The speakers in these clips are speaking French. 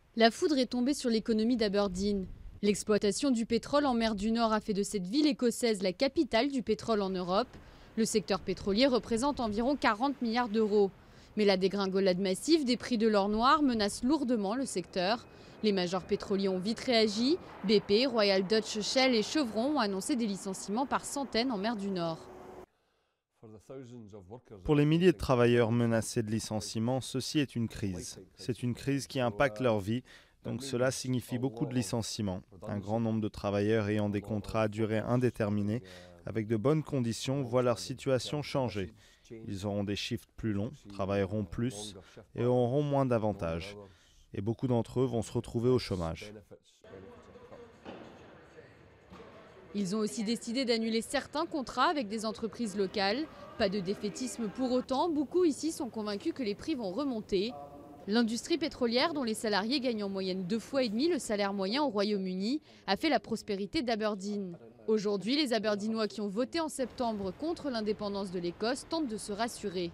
La foudre est tombée sur l'économie d'Aberdeen. L'exploitation du pétrole en mer du Nord a fait de cette ville écossaise la capitale du pétrole en Europe. Le secteur pétrolier représente environ 40 milliards d'euros. Mais la dégringolade massive des prix de l'or noir menace lourdement le secteur. Les majors pétroliers ont vite réagi. BP, Royal Dutch Shell et Chevron ont annoncé des licenciements par centaines en mer du Nord. Pour les milliers de travailleurs menacés de licenciement, ceci est une crise. C'est une crise qui impacte leur vie, donc cela signifie beaucoup de licenciements. Un grand nombre de travailleurs ayant des contrats à durée indéterminée, avec de bonnes conditions, voient leur situation changer. Ils auront des shifts plus longs, travailleront plus et auront moins d'avantages. Et beaucoup d'entre eux vont se retrouver au chômage. Ils ont aussi décidé d'annuler certains contrats avec des entreprises locales. Pas de défaitisme pour autant, beaucoup ici sont convaincus que les prix vont remonter. L'industrie pétrolière, dont les salariés gagnent en moyenne 2,5 fois le salaire moyen au Royaume-Uni, a fait la prospérité d'Aberdeen. Aujourd'hui, les Aberdeenois qui ont voté en septembre contre l'indépendance de l'Écosse tentent de se rassurer.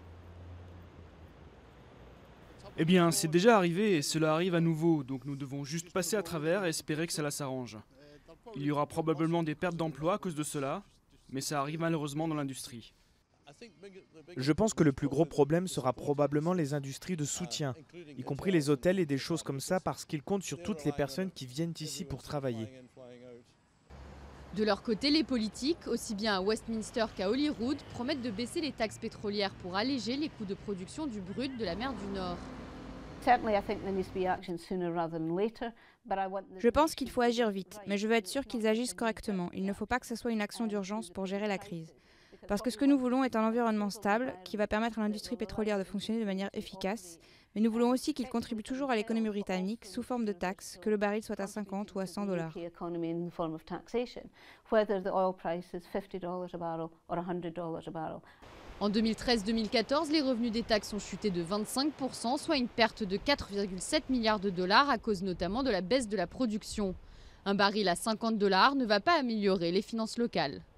Eh bien, c'est déjà arrivé et cela arrive à nouveau, donc nous devons juste passer à travers et espérer que cela s'arrange. Il y aura probablement des pertes d'emplois à cause de cela, mais ça arrive malheureusement dans l'industrie. Je pense que le plus gros problème sera probablement les industries de soutien, y compris les hôtels et des choses comme ça, parce qu'ils comptent sur toutes les personnes qui viennent ici pour travailler. De leur côté, les politiques, aussi bien à Westminster qu'à Holyrood, promettent de baisser les taxes pétrolières pour alléger les coûts de production du brut de la mer du Nord. Je pense qu'il faut agir vite, mais je veux être sûr qu'ils agissent correctement. Il ne faut pas que ce soit une action d'urgence pour gérer la crise. Parce que ce que nous voulons est un environnement stable qui va permettre à l'industrie pétrolière de fonctionner de manière efficace, mais nous voulons aussi qu'il contribue toujours à l'économie britannique sous forme de taxes, que le baril soit à 50 ou à 100 $. En 2013-2014, les revenus des taxes ont chuté de 25%, soit une perte de 4,7 milliards de dollars à cause notamment de la baisse de la production. Un baril à 50 $ ne va pas améliorer les finances locales.